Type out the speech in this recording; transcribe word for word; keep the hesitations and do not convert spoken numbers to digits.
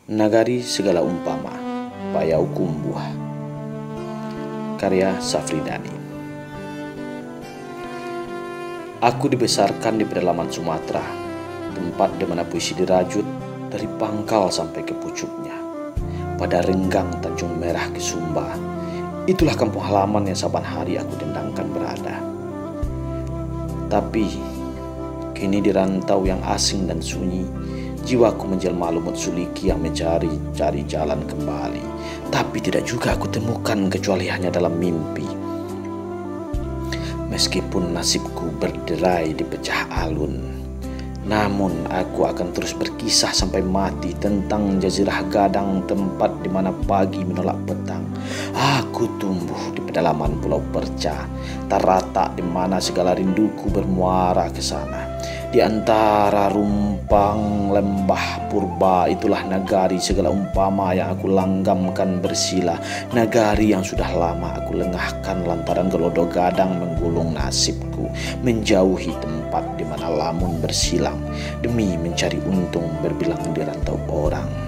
Nagari Segala Umpama, Payau Kumbuh, karya Safridani. Aku dibesarkan di pedalaman Sumatera, tempat di mana puisi dirajut dari pangkal sampai ke pucuknya. Pada renggang Tanjung Merah ke Sumba, itulah kampung halaman yang saban hari aku dendangkan berada. Tapi kini di rantau yang asing dan sunyi, jiwaku menjelma lumut suliki yang mencari-cari jalan kembali. Tapi tidak juga aku temukan kecuali hanya dalam mimpi. Meskipun nasibku berderai di pecah alun, namun aku akan terus berkisah sampai mati tentang jazirah gadang, tempat di mana pagi menolak petang. Aku tumbuh di pedalaman Pulau Perca, tarata di mana segala rinduku bermuara ke sana. Di antara rumpang lembah purba, itulah nagari segala umpama yang aku langgamkan bersila. Nagari yang sudah lama aku lengahkan lantaran gelodo gadang menggulung nasibku, menjauhi tempat di mana lamun bersilang demi mencari untung berbilang di rantau orang.